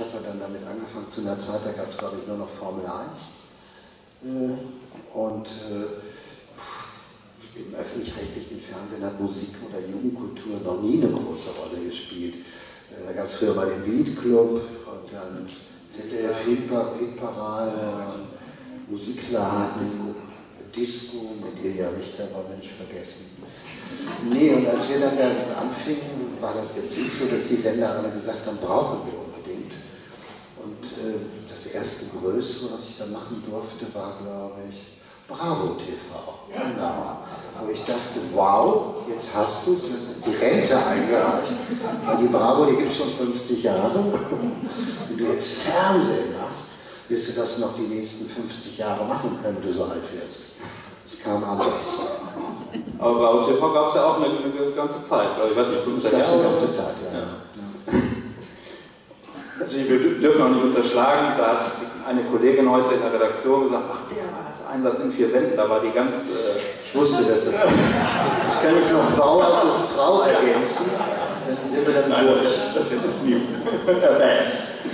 habe ja dann damit angefangen, zu einer Zeit, da gab es glaube ich nur noch Formel 1. Und im öffentlich-rechtlichen Fernsehen hat Musik oder Jugendkultur noch nie eine große Rolle gespielt. Da gab es früher mal den Beat Club und dann ZDF-Hitparade, Musikladen, Disco mit Ilja Richter, wollen wir nicht vergessen. Nee, und als wir dann da anfingen, war das jetzt nicht so, dass die Sender alle gesagt haben, brauchen wir unbedingt. Und das erste Größere, was ich dann machen durfte, war, glaube ich, Bravo TV. Genau. Wo ich dachte, wow, jetzt hast du jetzt die Rente eingereicht. Weil die Bravo, die gibt es schon 50 Jahre. Wenn du jetzt Fernsehen machst, wirst du das noch die nächsten 50 Jahre machen können, wenn du so alt wirst. Das kam anders. Aber Bravo TV gab es ja auch eine ganze Zeit, ich weiß nicht, 15 Jahre? Eine ganze Zeit, ja. Also wir dürfen auch nicht unterschlagen, da hat eine Kollegin heute in der Redaktion gesagt, ach, der war das Einsatz in 4 Wänden, da war die ganz... Ich wusste, dass das... Ich kann jetzt noch Frau auf Frau ergänzen, dann sind wir dann Nein, durch. das hätte ich nie erwähnt.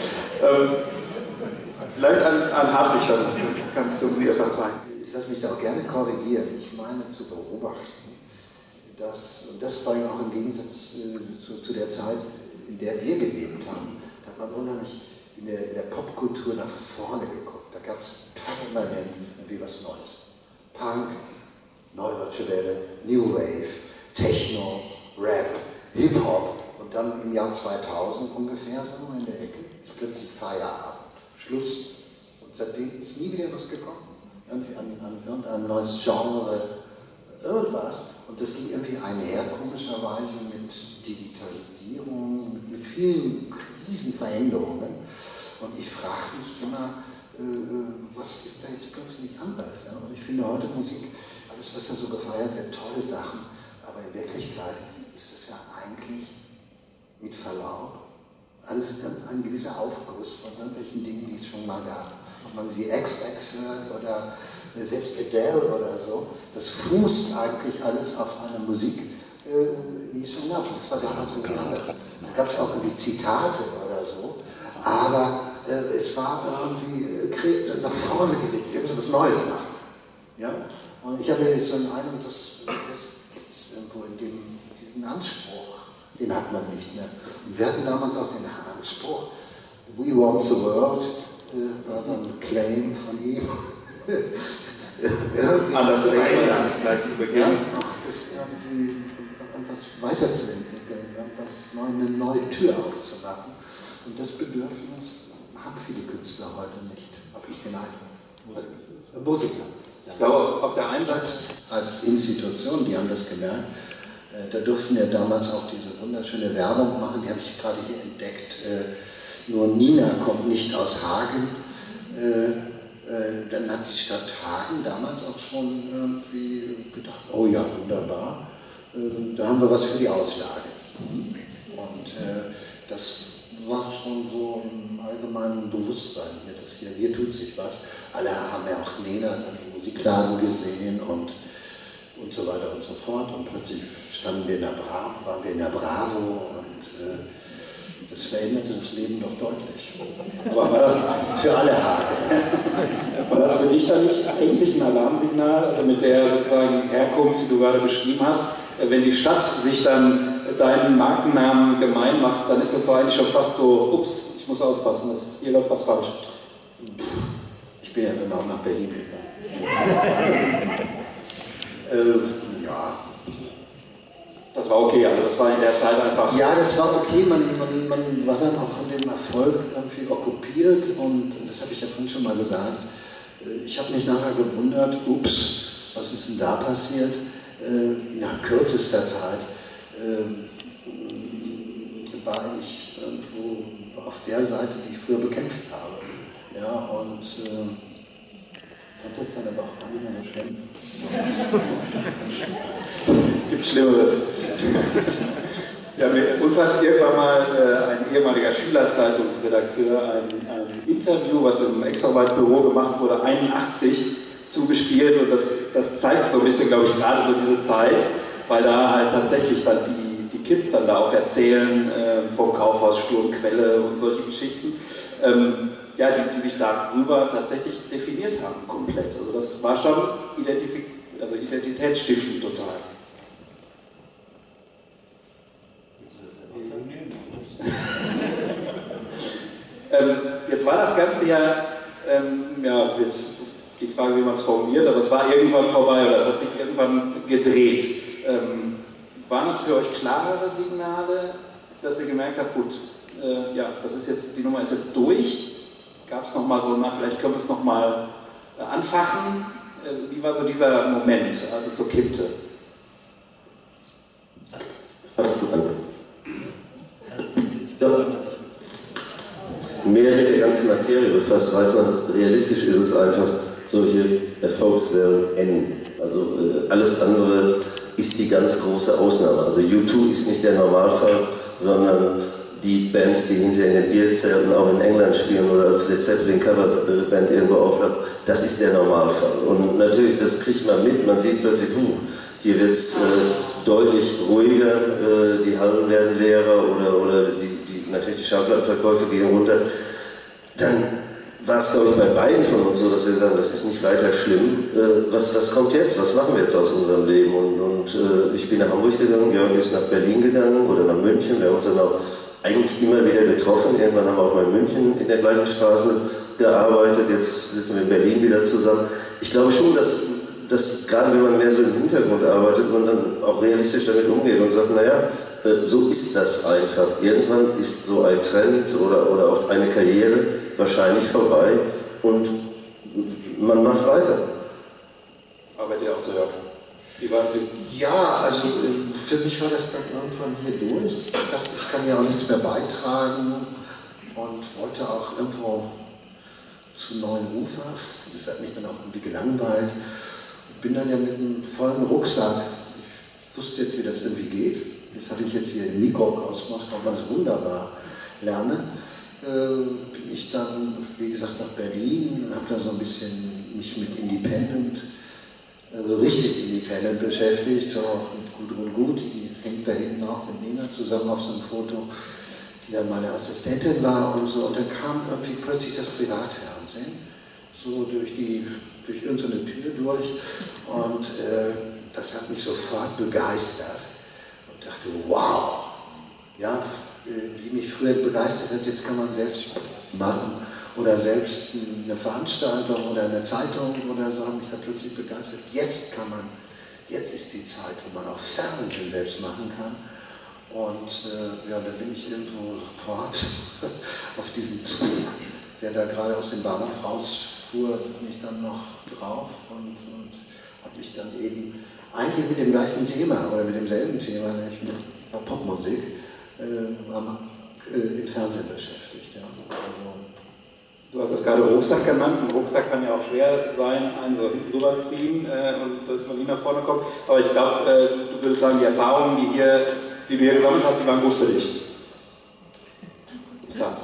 Vielleicht an Hartwig, dann kannst du mir verzeihen. Ich lasse mich da auch gerne korrigieren. Ich meine zu beobachten, dass, und das vor allem auch im Gegensatz zu der Zeit, in der wir gelebt haben, da hat man unheimlich in der Popkultur nach vorne geguckt. Da gab es permanent irgendwie was Neues. Punk, Neue Deutsche Welle, New Wave, Techno, Rap, Hip-Hop und dann im Jahr 2000 ungefähr so in der Ecke ist plötzlich Feierabend, Schluss und seitdem ist nie wieder was gekommen. Irgendwie an irgendein neues Genre, irgendwas. Und das ging irgendwie einher, komischerweise, mit Digitalisierung, mit vielen Riesenveränderungen. Und ich frage mich immer, was ist da jetzt plötzlich anders? Ja? Und ich finde heute Musik, alles was da so gefeiert wird, tolle Sachen, aber in Wirklichkeit ist es ja eigentlich, mit Verlaub, alles ein gewisser Aufguss von irgendwelchen Dingen, die es schon mal gab. Ob man sie XX hört oder selbst Adele oder so, das fußt eigentlich alles auf einer Musik, wie es schon gab. Das war damals irgendwie anders. Da gab es auch irgendwie Zitate oder so, aber es war irgendwie nach vorne gelegt. Wir müssen was Neues machen. Ja? Und ich habe jetzt so einen Eindruck, das gibt es irgendwo in diesen Anspruch, den hat man nicht mehr. Und wir hatten damals auch den Anspruch, We Want the World, war so ein Claim von ihm. Anders zu verändern, gleich zu Beginn. Ja, auch das irgendwie etwas weiterzuentwickeln, eine neue Tür aufzumachen. Und das Bedürfnis haben viele Künstler heute nicht, habe ich den Eindruck. Musiker. Ich glaube, auf der einen Seite... Als Institution, die haben das gemerkt, da durften wir damals auch diese wunderschöne Werbung machen, die habe ich gerade hier entdeckt. Nur Nina kommt nicht aus Hagen. Dann hat die Stadt Hagen damals auch schon irgendwie gedacht, oh ja, wunderbar, da haben wir was für die Auslage. Und das war schon so im allgemeinen Bewusstsein hier tut sich was. Alle haben ja auch Nena dann im Musikladen gesehen und so weiter und so fort. Und plötzlich waren wir in der Bravo und das veränderte das Leben doch deutlich. Aber war das für alle Haare. War das für dich dann nicht eigentlich ein Alarmsignal, also mit der sozusagen Herkunft, die du gerade beschrieben hast? Wenn die Stadt sich dann deinen Markennamen gemein macht, dann ist das doch eigentlich schon fast so, ups, ich muss aufpassen, hier läuft was falsch. Ich bin ja dann auch nach Berlin gegangen. Ja. Das war okay, also das war in der Zeit einfach... Ja, das war okay, man war dann auch von dem Erfolg irgendwie okkupiert und das habe ich ja vorhin schon mal gesagt. Ich habe mich nachher gewundert, ups, was ist denn da passiert? Innerhalb kürzester Zeit war ich irgendwo auf der Seite, die ich früher bekämpft habe. Ja, und fand das dann aber auch gar nicht mehr so schlimm. Gibt Schlimmeres. Ja, uns hat irgendwann mal ein ehemaliger Schülerzeitungsredakteur ein Interview, was im Extraweit-Büro gemacht wurde, 81, zugespielt und das zeigt so ein bisschen, glaube ich, gerade so diese Zeit, weil da halt tatsächlich dann die Kids dann da auch erzählen, vom Kaufhaus Sturmquelle und solche Geschichten, ja, die sich darüber tatsächlich definiert haben, komplett. Also das war schon identitätsstiftend total. Jetzt war das Ganze ja, jetzt die Frage, wie man es formuliert, aber es war irgendwann vorbei oder es hat sich irgendwann gedreht. Waren es für euch klarere Signale, dass ihr gemerkt habt, gut, ja, das ist jetzt, die Nummer ist jetzt durch? Gab es nochmal so, vielleicht können wir es nochmal anfachen? Wie war so dieser Moment, als es so kippte? Ja. Mehr mit der ganzen Materie befasst, weiß man, realistisch ist es einfach, solche Erfolgswellen enden. Also alles andere ist die ganz große Ausnahme. Also U2 ist nicht der Normalfall, sondern die Bands, die hinterher in den Bierzelten auch in England spielen oder als Led Zeppelin Coverband irgendwo aufhört, das ist der Normalfall. Und natürlich, das kriegt man mit, man sieht plötzlich, hier wird es deutlich ruhiger, die Hallen werden leerer oder natürlich die Schallplattenverkäufe gehen runter. Dann war es, glaube ich, bei beiden von uns so, dass wir sagen, das ist nicht weiter schlimm. Was kommt jetzt? Was machen wir jetzt aus unserem Leben? Und ich bin nach Hamburg gegangen, Jörg ist nach Berlin gegangen oder nach München. Wir haben uns dann auch eigentlich immer wieder getroffen. Irgendwann haben wir auch mal in München in der gleichen Straße gearbeitet. Jetzt sitzen wir in Berlin wieder zusammen. Ich glaube schon, dass gerade wenn man mehr so im Hintergrund arbeitet, man dann auch realistisch damit umgeht und sagt, naja, so ist das einfach. Irgendwann ist so ein Trend oder auch eine Karriere wahrscheinlich vorbei und man macht weiter. Aber bei dir auch so, Jörg? Ja, also für mich war das dann irgendwann hier durch. Ich dachte, ich kann ja auch nichts mehr beitragen und wollte auch irgendwo zu neuen Ufer. Das hat mich dann auch irgendwie gelangweilt. Ich bin dann ja mit einem vollen Rucksack. Ich wusste jetzt, wie das irgendwie geht. Das hatte ich jetzt hier in Nikok aus Moskau, kann man das wunderbar lernen. Bin ich dann, wie gesagt, nach Berlin und habe da so ein bisschen mich mit Independent, also richtig Independent beschäftigt, so mit Gudrun Gut, die hängt da hinten auch mit Nina zusammen auf so einem Foto, die dann meine Assistentin war und so. Und dann kam irgendwie plötzlich das Privatfernsehen, so durch irgendeine Tür durch und das hat mich sofort begeistert und dachte, wow, ja, wie mich früher begeistert hat, jetzt kann man selbst machen oder selbst eine Veranstaltung oder eine Zeitung oder so, hat mich da plötzlich begeistert. Jetzt ist die Zeit, wo man auch Fernsehen selbst machen kann. Und ja, da bin ich irgendwo sofort auf diesen Zug, der da gerade aus dem Bahnhof rausfuhr, bin ich dann noch drauf und habe mich dann eben eigentlich mit dem gleichen Thema oder mit demselben Thema, nämlich mit Popmusik, im Fernsehen beschäftigt. Ja. Also, du hast es gerade Rucksack genannt. Ein Rucksack kann ja auch schwer sein, einen so hinten drüber ziehen und dass man nie nach vorne kommt. Aber ich glaube, du würdest sagen, die Erfahrungen, die du hier gesammelt hast, die waren gut für dich. Ja,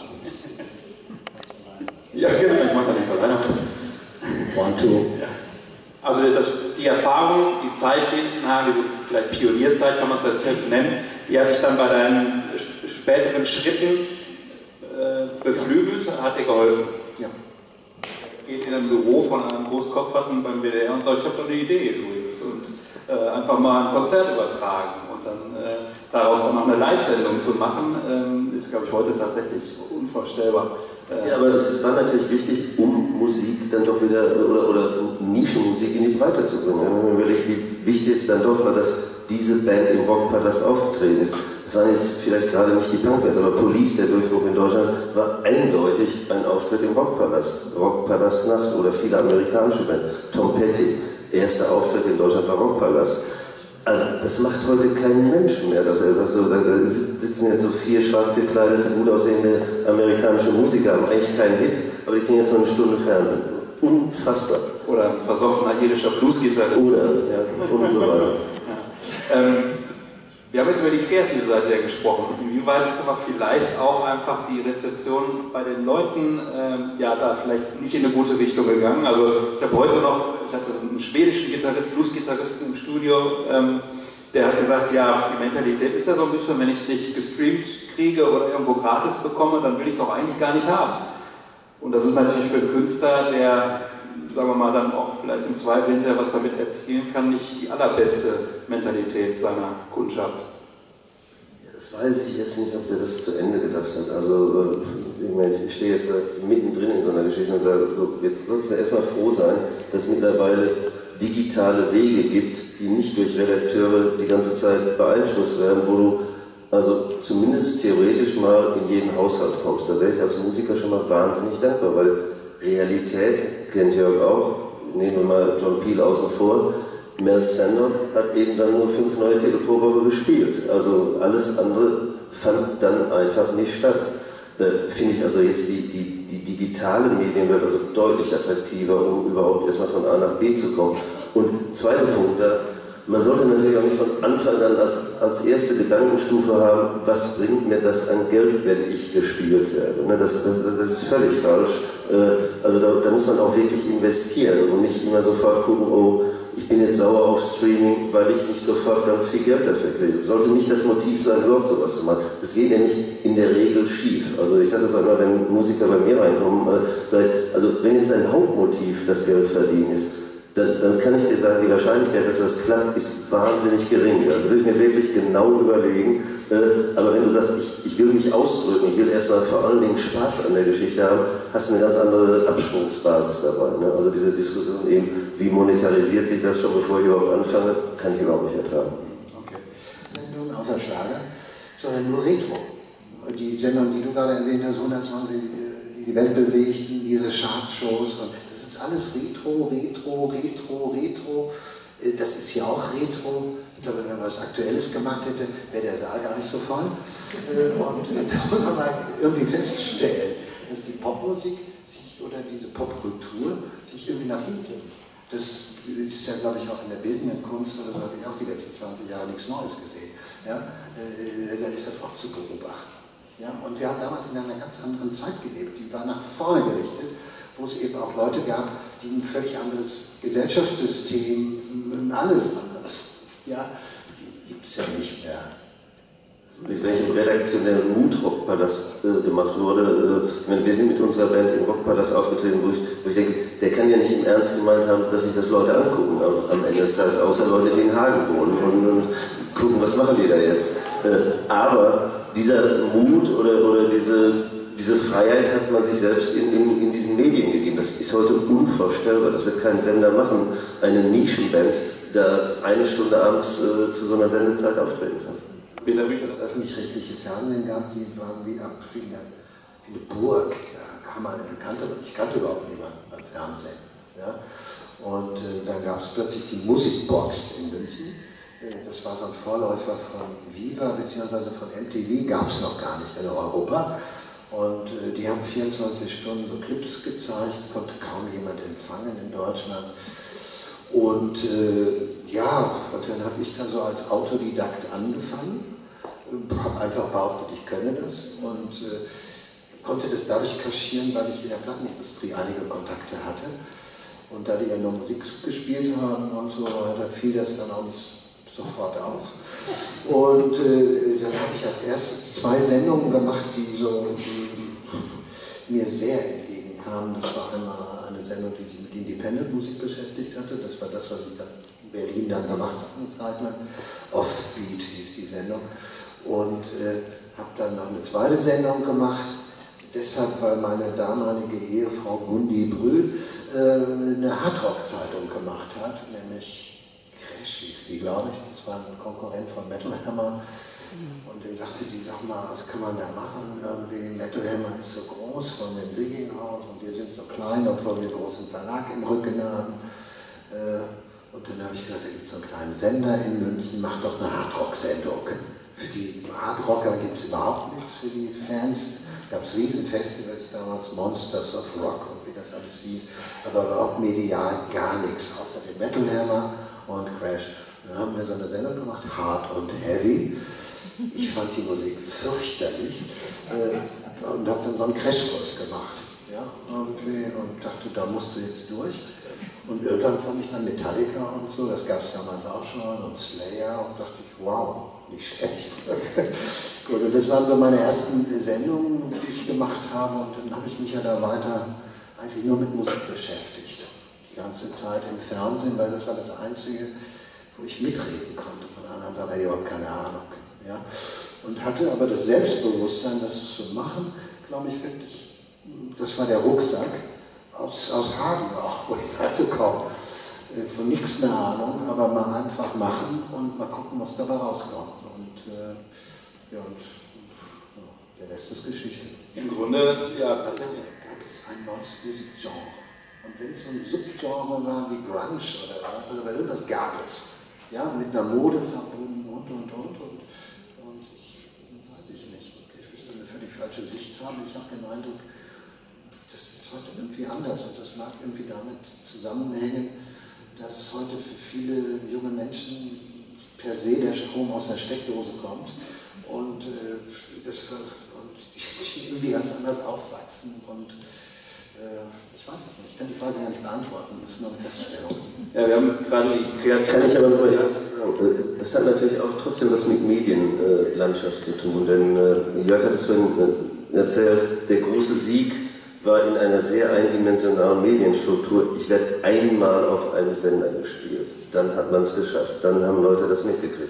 ja genau, ich mache da nichts alleine. One, two. Ja. Also die Erfahrung, die Zeit hinten, diese vielleicht Pionierzeit kann man es jetzt nennen, die hat sich dann bei deinen späteren Schritten beflügelt, hat dir geholfen. Ja. Geht in ein Büro von einem Großkopferten beim WDR und sagt, ich habe da eine Idee übrigens und einfach mal ein Konzert übertragen und dann daraus dann noch eine Live-Sendung zu machen, ist, glaube ich, heute tatsächlich unvorstellbar. Ja, aber es war natürlich wichtig, um Musik dann doch wieder, oder Nischenmusik in die Breite zu bringen. Wenn man überlegt, wie wichtig es dann doch war, dass diese Band im Rockpalast aufgetreten ist. Es waren jetzt vielleicht gerade nicht die Punkbands, aber Police, der Durchbruch in Deutschland, war eindeutig ein Auftritt im Rockpalast. Rockpalastnacht oder viele amerikanische Bands. Tom Petty, erster Auftritt in Deutschland war Rockpalast. Also das macht heute kein Mensch mehr, dass er sagt, so, da sitzen jetzt so 4 schwarz gekleidete, gut aussehende amerikanische Musiker, haben eigentlich keinen Hit, aber die kriegen jetzt mal eine Stunde Fernsehen. Unfassbar. Oder ein versoffener irischer Bluesgitarrist. Oder, ja, und so weiter. Ja. Wir haben jetzt über die kreative Seite ja gesprochen. Inwieweit ist aber vielleicht auch einfach die Rezeption bei den Leuten ja da vielleicht nicht in eine gute Richtung gegangen? Also ich habe heute noch, ich hatte einen schwedischen Gitarrist, Bluesgitarristen im Studio, der hat gesagt, ja, die Mentalität ist ja so ein bisschen, wenn ich es nicht gestreamt kriege oder irgendwo gratis bekomme, dann will ich es auch eigentlich gar nicht haben. Und das ist natürlich für einen Künstler, der, sagen wir mal, dann auch vielleicht im Zweifel hinterher was damit erzielen kann, nicht die allerbeste Mentalität seiner Kundschaft. Ja, das weiß ich jetzt nicht, ob der das zu Ende gedacht hat. Also, ich meine, ich stehe jetzt mittendrin in so einer Geschichte und sage, so, jetzt sollst du erstmal froh sein, dass es mittlerweile digitale Wege gibt, die nicht durch Redakteure die ganze Zeit beeinflusst werden, wo du also zumindest theoretisch mal in jeden Haushalt kommst. Da wäre ich als Musiker schon mal wahnsinnig dankbar, weil Realität, kennt Jörg auch, nehmen wir mal John Peel außen vor, Mel Sandor hat eben dann nur 5 neue Titel pro Woche gespielt. Also alles andere fand dann einfach nicht statt. Finde ich also jetzt die digitale Medienwelt also deutlich attraktiver, um überhaupt erstmal von A nach B zu kommen. Und zweiter Punkt, man sollte natürlich auch nicht von Anfang an als erste Gedankenstufe haben, was bringt mir das an Geld, wenn ich gespielt werde. Das ist völlig falsch. Also da muss man auch wirklich investieren und nicht immer sofort gucken, oh, ich bin jetzt sauer auf Streaming, weil ich nicht sofort ganz viel Geld dafür kriege. Sollte nicht das Motiv sein, überhaupt sowas zu machen. Es geht ja nicht in der Regel schief. Also ich sage das auch immer, wenn Musiker bei mir reinkommen, also wenn jetzt ein Hauptmotiv das Geld verdienen ist, dann kann ich dir sagen, die Wahrscheinlichkeit, dass das klappt, ist wahnsinnig gering. Also will ich mir wirklich genau überlegen. Aber wenn du sagst, ich will mich ausdrücken, ich will erstmal vor allen Dingen Spaß an der Geschichte haben, hast du eine ganz andere Absprungsbasis dabei. Ne? Also diese Diskussion eben, wie monetarisiert sich das schon, bevor ich überhaupt anfange, kann ich überhaupt nicht ertragen. Okay. Nun außer Schlager, sondern nur Retro. Die Sendung, die du gerade erwähnt hast, 120, die Welt bewegten, diese Chartshows, und das ist alles Retro. Das ist ja auch Retro. Ich glaube, wenn man was Aktuelles gemacht hätte, wäre der Saal gar nicht so voll. Und das muss man mal irgendwie feststellen, dass die Popmusik sich oder diese Popkultur sich irgendwie nach hinten. Das ist ja, glaube ich, auch in der bildenden Kunst, oder habe ich auch die letzten 20 Jahre nichts Neues gesehen. Ja? Da ist das auch zu beobachten. Ja? Und wir haben damals in einer ganz anderen Zeit gelebt, die war nach vorne gerichtet, wo es eben auch Leute gab, die ein völlig anderes Gesellschaftssystem, alles anders. Ja, die gibt es ja nicht mehr. Mit welchem redaktionellen Mut Rockpalast gemacht wurde. Wir sind mit unserer Band im Rockpalast aufgetreten, wo ich denke, der kann ja nicht im Ernst gemeint haben, dass sich das Leute angucken am Ende des Tages, außer Leute, die in Hagen wohnen und gucken, was machen die da jetzt. Aber dieser Mut oder diese Freiheit hat man sich selbst in diesen Medien gegeben. Das ist heute unvorstellbar, das wird kein Sender machen, eine Nischenband, da eine Stunde abends zu so einer Sendezeit auftreten kann. Peter, wie das öffentlich-rechtliche Fernsehen gab, die waren wie eine Burg. Ich kannte überhaupt niemanden beim Fernsehen. Ja? Und dann gab es plötzlich die Musikbox in München. Das war so ein Vorläufer von Viva bzw. von MTV, gab es noch gar nicht in Europa. Und die haben 24 Stunden so Clips gezeigt, konnte kaum jemand empfangen in Deutschland. Und und dann habe ich dann so als Autodidakt angefangen, habe einfach behauptet, ich könne das und konnte das dadurch kaschieren, weil ich in der Plattenindustrie einige Kontakte hatte. Und da die ja noch Musik gespielt haben und so weiter, fiel das dann auch nicht sofort auf. Und dann habe ich als erstes 2 Sendungen gemacht, die so mir sehr entgegenkamen. Das war einmal eine Sendung, die sich mit Independent-Musik beschäftigt hatte. Das war das, was ich dann in Berlin dann gemacht habe, eine Zeit lang. Offbeat hieß die Sendung. Und habe dann noch eine zweite Sendung gemacht. Deshalb, weil meine damalige Ehefrau Gundi Brühl eine Hardrock-Zeitung gemacht hat, nämlich Crash hieß die, glaube ich. Das war ein Konkurrent von Metal Hammer. Und dann sagte die, sag mal, was kann man da machen? Irgendwie Metal Hammer ist so groß von dem Rigging aus und wir sind so klein, obwohl wir einen großen Verlag im Rücken haben. Und dann habe ich gesagt, da gibt es so einen kleinen Sender in München, mach doch eine Hardrock-Sendung. Für die Hardrocker gibt es überhaupt nichts, für die Fans gab es Riesenfestivals damals, Monsters of Rock und wie das alles hieß, aber überhaupt medial gar nichts, außer dem Metal Hammer und Crash. Und dann haben wir so eine Sendung gemacht, Hard und Heavy. Ich fand die Musik fürchterlich und habe dann so einen Crashkurs gemacht. Ja, und dachte, da musst du jetzt durch. Und irgendwann fand ich dann Metallica und so, das gab es damals auch schon, und Slayer, und dachte ich, wow, nicht schlecht. Gut, und das waren so meine ersten Sendungen, die ich gemacht habe, und dann habe ich mich ja da weiter eigentlich nur mit Musik beschäftigt. Die ganze Zeit im Fernsehen, weil das war das Einzige, wo ich mitreden konnte. Von anderen Seiten, ich habe keine Ahnung. Ja? Und hatte aber das Selbstbewusstsein, das zu machen, glaube ich wirklich, das war der Rucksack aus Hagen auch, wo ich dachte, komm, von nichts eine Ahnung, aber mal einfach machen und mal gucken, was dabei rauskommt. Und der Rest ist Geschichte. Im Grunde, ja, tatsächlich. Gab es ein neues Musikgenre. Und wenn es so ein Subgenre war wie Grunge oder irgendwas gab es. Ja, mit einer Mode verbunden und ich weiß nicht, ich möchte eine völlig falsche Sicht haben. Ich habe den Eindruck, das ist heute irgendwie anders und das mag irgendwie damit zusammenhängen, dass heute für viele junge Menschen per se der Strom aus der Steckdose kommt und die irgendwie ganz anders aufwachsen und ich weiß es nicht, ich kann die Frage gar nicht beantworten, das ist nur eine Feststellung. Ja, wir haben gerade die Kreativität. Kann ich aber nur mal sagen, das hat natürlich auch trotzdem was mit Medienlandschaft zu tun, denn Jörg hat es vorhin erzählt, der große Sieg war in einer sehr eindimensionalen Medienstruktur. Ich werde einmal auf einem Sender gespielt, dann hat man es geschafft, dann haben Leute das mitgekriegt.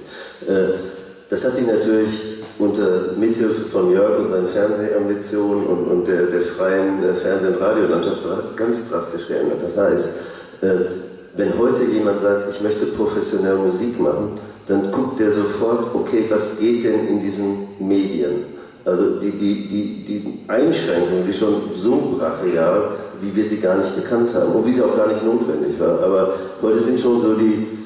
Das hat sich natürlich unter Mithilfe von Jörg und seinen Fernsehambitionen und der freien Fernseh- und Radiolandschaft ganz drastisch geändert. Das heißt, wenn heute jemand sagt, ich möchte professionell Musik machen, dann guckt der sofort, okay, was geht denn in diesen Medien? Also die Einschränkung, die schon so brachial, wie wir sie gar nicht gekannt haben und wie sie auch gar nicht notwendig war. Aber heute sind schon so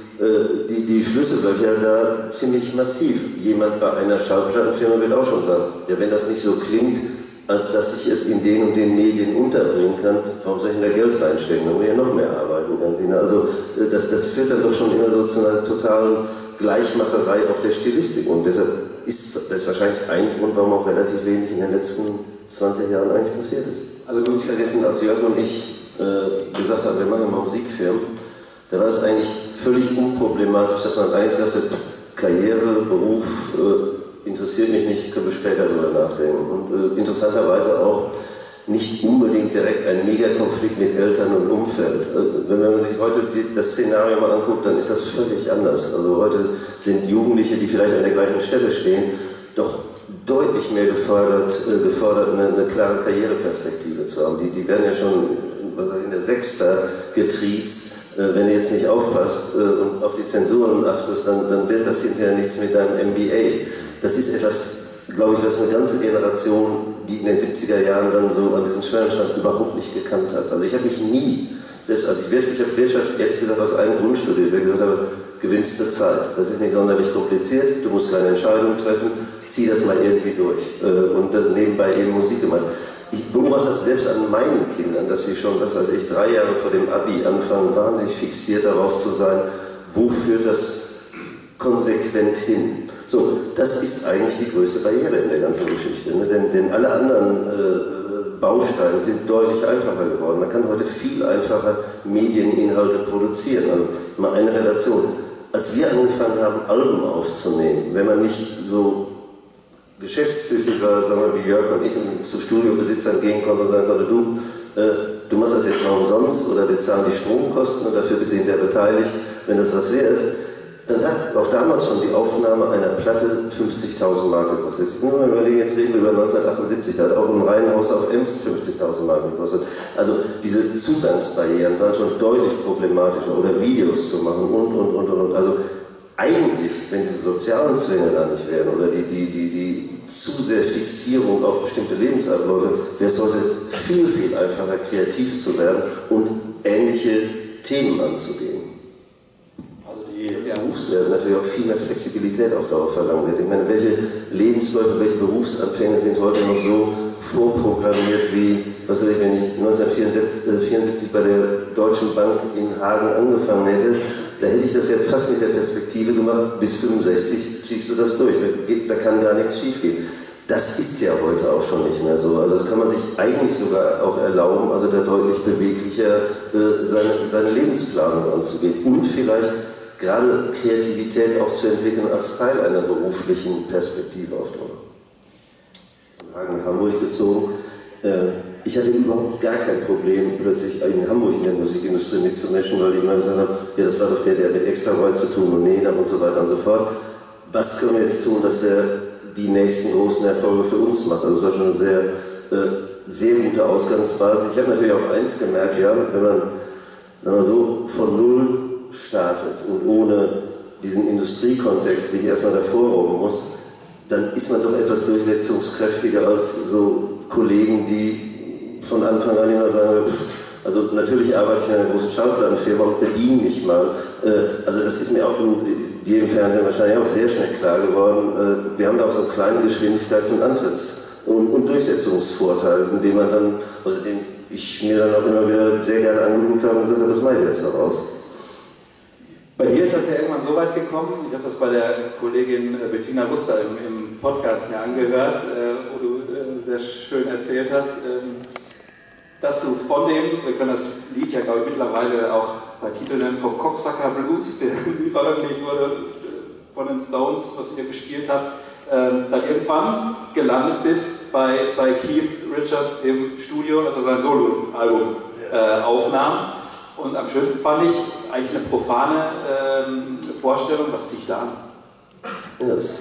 die Schlüssellöcher da ziemlich massiv. Jemand bei einer Schallplattenfirma wird auch schon sagen, ja, wenn das nicht so klingt, als dass ich es in den und den Medien unterbringen kann, warum soll ich denn da Geld reinstecken? Dann muss ich ja noch mehr arbeiten. Also das führt dann doch schon immer so zu einer totalen Gleichmacherei auf der Stilistik. Und deshalb ist das wahrscheinlich ein Grund, warum auch relativ wenig in den letzten 20 Jahren eigentlich passiert ist. Also du musst nicht vergessen, als Jörg und ich gesagt haben, wir machen mal Musikfirmen, da war das eigentlich völlig unproblematisch, dass man eigentlich sagte, Karriere, Beruf interessiert mich nicht, können wir später darüber nachdenken. Und interessanterweise auch nicht unbedingt direkt ein Megakonflikt mit Eltern und Umfeld. Wenn man sich heute das Szenario mal anguckt, dann ist das völlig anders. Also heute sind Jugendliche, die vielleicht an der gleichen Stelle stehen, doch deutlich mehr gefordert, eine klare Karriereperspektive zu haben. Die werden ja schon in der Sechster getriezt. Wenn du jetzt nicht aufpasst und auf die Zensuren achtest, dann wird das hinterher nichts mit deinem MBA. Das ist etwas, glaube ich, was eine ganze Generation, die in den 70er Jahren dann so an diesen Schwellenstand überhaupt nicht gekannt hat. Also ich habe mich nie, selbst als ich habe Wirtschaft ehrlich gesagt aus einem Grund studiert, weil ich gesagt habe, gewinnst du Zeit. Das ist nicht sonderlich kompliziert, du musst keine Entscheidung treffen, zieh das mal irgendwie durch. Und dann nebenbei eben Musik gemacht. Ich beobachte das selbst an meinen Kindern, dass sie schon, 3 Jahre vor dem Abi anfangen, wahnsinnig fixiert darauf zu sein, wo führt das konsequent hin. So, das ist eigentlich die größte Barriere in der ganzen Geschichte, ne? Denn alle anderen Bausteine sind deutlich einfacher geworden. Man kann heute viel einfacher Medieninhalte produzieren. Also mal eine Relation. Als wir angefangen haben, Alben aufzunehmen, wenn man nicht so geschäftstüchtig war, sagen wir wie Jörg und ich, und zu Studiobesitzern gehen konnte und sagen konnte, du machst das jetzt mal umsonst oder wir zahlen die Stromkosten und dafür bist du hinterher beteiligt, wenn das was wird, dann hat auch damals schon die Aufnahme einer Platte 50.000 Mark gekostet. Jetzt nur mal überlegen, jetzt reden wir über 1978, da hat auch ein Reihenhaus auf Ems 50.000 Mark gekostet. Also diese Zugangsbarrieren waren schon deutlich problematischer, oder Videos zu machen und. Also eigentlich, wenn diese sozialen Zwänge da nicht wären oder die zu sehr Fixierung auf bestimmte Lebensabläufe, wäre es heute viel, viel einfacher, kreativ zu werden und ähnliche Themen anzugehen. Also die Berufswelt natürlich auch viel mehr Flexibilität auf Dauer verlangen wird. Ich meine, welche Lebensläufe, welche Berufsanfänge sind heute noch so vorprogrammiert wie, was weiß ich, wenn ich 1974 bei der Deutschen Bank in Hagen angefangen hätte, da hätte ich das ja fast mit der Perspektive gemacht, bis 65 schießt du das durch, da kann gar nichts schief gehen. Das ist ja heute auch schon nicht mehr so. Also kann man sich eigentlich eigentlich sogar auch erlauben, also da deutlich beweglicher seine Lebensplanung anzugehen und vielleicht gerade Kreativität auch zu entwickeln als Teil einer beruflichen Perspektive auf Dauer. Nach Hamburg gezogen. Ich hatte überhaupt gar kein Problem, plötzlich in Hamburg in der Musikindustrie mitzumischen, weil die immer gesagt haben, ja, das war doch der mit Extraweit zu tun und Nena und so weiter und so fort. Was können wir jetzt tun, dass der die nächsten großen Erfolge für uns macht? Also das war schon eine sehr gute Ausgangsbasis. Ich habe natürlich auch eins gemerkt, ja, wenn man, sagen wir so, von Null startet und ohne diesen Industriekontext, den ich erstmal davor räumen muss, dann ist man doch etwas durchsetzungskräftiger als so Kollegen, die von Anfang an immer sagen, also natürlich arbeite ich in einer großen Schallplattenfirma und bediene mich mal. Also das ist mir auch dir im Fernsehen wahrscheinlich auch sehr schnell klar geworden. Wir haben da auch so einen kleinen Geschwindigkeits- und Antritts- und Durchsetzungsvorteil, indem man dann, also den ich mir dann auch immer wieder sehr gerne angeguckt habe und gesagt habe, das mache ich jetzt noch aus. Bei dir ist das ja irgendwann so weit gekommen, ich habe das bei der Kollegin Bettina Ruster im Podcast mir angehört, wo du sehr schön erzählt hast, dass du von dem, wir können das Lied ja glaube ich mittlerweile auch bei Titel nennen, vom Cocksucker Blues, der nie veröffentlicht wurde, von den Stones, was ihr gespielt habt, dann irgendwann gelandet bist bei Keith Richards im Studio, als er sein Soloalbum aufnahm. Und am schönsten fand ich eigentlich eine profane Vorstellung, was zieht da an? Ja, das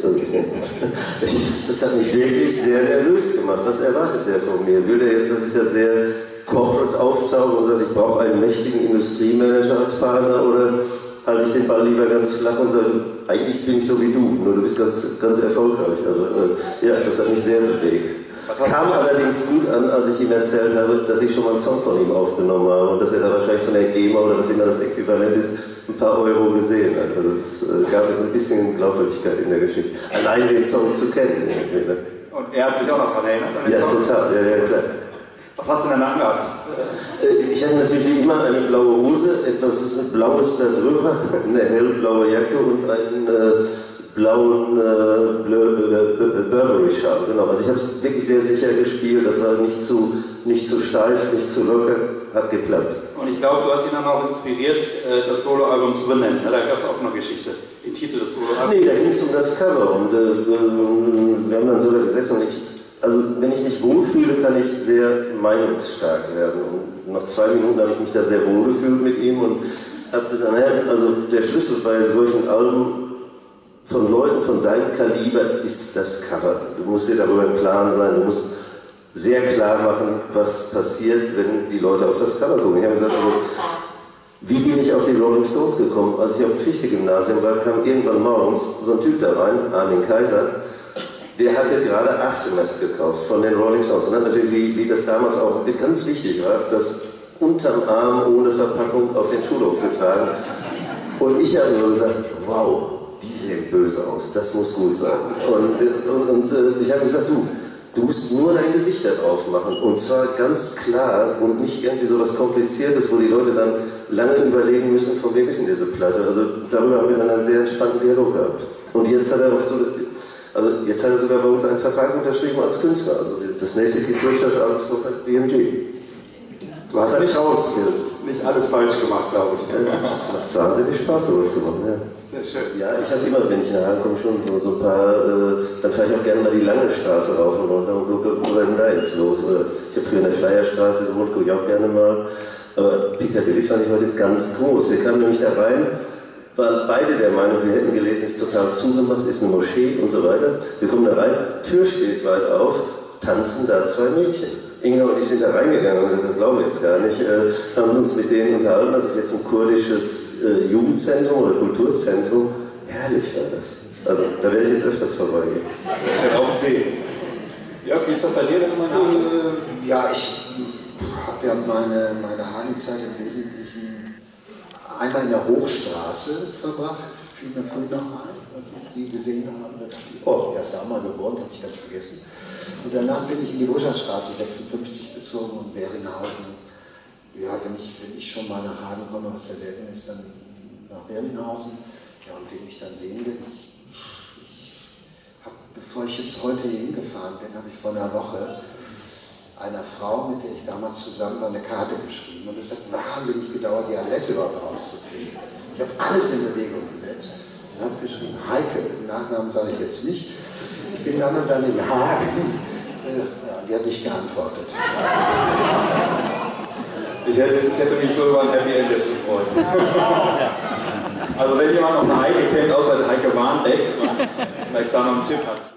hat mich wirklich sehr nervös gemacht. Was erwartet der von mir? Will der jetzt, dass ich da sehr corporate auftauche und sage, ich brauche einen mächtigen Industriemanager als Partner, oder halte ich den Ball lieber ganz flach und sage, eigentlich bin ich so wie du, nur du bist ganz, ganz erfolgreich. Also ja, das hat mich sehr bewegt. Kam allerdings gut an, als ich ihm erzählt habe, dass ich schon mal einen Song von ihm aufgenommen habe und dass er da wahrscheinlich von der GEMA oder was immer das Äquivalent ist, ein paar Euro gesehen hat. Also es gab jetzt ein bisschen Glaubwürdigkeit in der Geschichte. Allein den Song zu kennen. Und er hat sich auch noch daran erinnert? Ja, total, ja, klar. Was hast du denn angehabt? Ich hatte natürlich wie immer eine blaue Hose, etwas Blaues da drüber, eine hellblaue Jacke und einen blauen Burberry-Schal. Genau. Also ich habe es wirklich sehr sicher gespielt, das war nicht zu steif, nicht zu locker, hat geklappt. Und ich glaube, du hast ihn dann auch inspiriert, das Soloalbum zu benennen. Da gab es auch eine Geschichte, den Titel des Soloalbums. Nee, da ging es um das Cover und wir haben dann so da gesessen und also wenn ich mich wohlfühle, kann ich sehr meinungsstark werden. Und nach 2 Minuten habe ich mich da sehr wohl gefühlt mit ihm und habe gesagt, naja, also der Schlüssel bei solchen Alben von Leuten von deinem Kaliber ist das Cover. Du musst dir darüber im Klaren sein, du musst sehr klar machen, was passiert, wenn die Leute auf das Cover gucken. Ich habe gesagt, also, wie bin ich auf die Rolling Stones gekommen? Als ich auf dem Fichte-Gymnasium war, kam irgendwann morgens so ein Typ da rein, Armin Kaiser, der hatte gerade Aftermath gekauft von den Rolling Stones. Und hat natürlich, wie das damals auch ganz wichtig war, das unterm Arm ohne Verpackung auf den Schulhof getragen. Und ich habe nur gesagt, wow, die sehen böse aus, das muss gut sein. Und ich habe gesagt, du musst nur dein Gesicht da drauf machen. Und zwar ganz klar und nicht irgendwie so was Kompliziertes, wo die Leute dann lange überlegen müssen, von wem ist denn diese Platte. Also darüber haben wir dann einen sehr entspannten Dialog gehabt. Und jetzt hat er auch so, also jetzt hat er sogar bei uns einen Vertrag unterschrieben als Künstler. Also das nächste Keith Richards Album ist noch bei BMG. Du hast nicht alles falsch gemacht, glaube ich. Ja, das macht wahnsinnig Spaß, sowas zu machen. Ja. Sehr schön. Ja, ich habe immer, wenn ich nach Hause komme, schon so ein paar, dann fahre ich auch gerne mal die lange Straße rauf und runter und gucke, was ist denn da jetzt los? Oder ich habe früher in der Schleierstraße gewohnt, gucke ich auch gerne mal. Aber Piccadilly fand ich heute ganz groß. Wir kamen nämlich da rein, waren beide der Meinung, wir hätten gelesen, ist total zugemacht, ist eine Moschee und so weiter. Wir kommen da rein, Tür steht weit auf, tanzen da 2 Mädchen. Inga und ich sind da reingegangen und gesagt, das glauben wir jetzt gar nicht, haben uns mit denen unterhalten, das ist jetzt ein kurdisches Jugendzentrum oder Kulturzentrum. Herrlich war das. Also da werde ich jetzt öfters vorbeigehen. Sehr schön, auf den Tee. Jörg, wie ist das bei dir, wenn du mal nachdenkst? Ja, ich habe ja meine Hagenzeit im Wesentlichen einmal in der Hochstraße verbracht, fiel mir früh noch ein, als ich die gesehen habe. Da dachte ich, oh, erst da mal gewohnt, hatte ich ganz vergessen. Und danach bin ich in die Wuscherstraße 56 gezogen und Beringhausen. Ja, wenn ich schon mal nach Hagen komme, was ja selten ist, dann nach Beringhausen. Ja, und wen ich dann sehen will, ich habe, bevor ich jetzt heute hier hingefahren bin, habe ich vor einer Woche einer Frau, mit der ich damals zusammen war, eine Karte geschrieben. Und es hat wahnsinnig gedauert, die Adresse überhaupt rauszukriegen. Ich habe alles in Bewegung gesetzt und habe geschrieben, Heike, den Nachnamen sage ich jetzt nicht, ich bin dann und dann in Hagen. Ja, die hat nicht geantwortet. Ich hätte mich so über ein Happy End jetzt gefreut. Also wenn jemand noch eine Heike kennt, außer Heike Warnbeck und vielleicht da noch einen Tipp hat.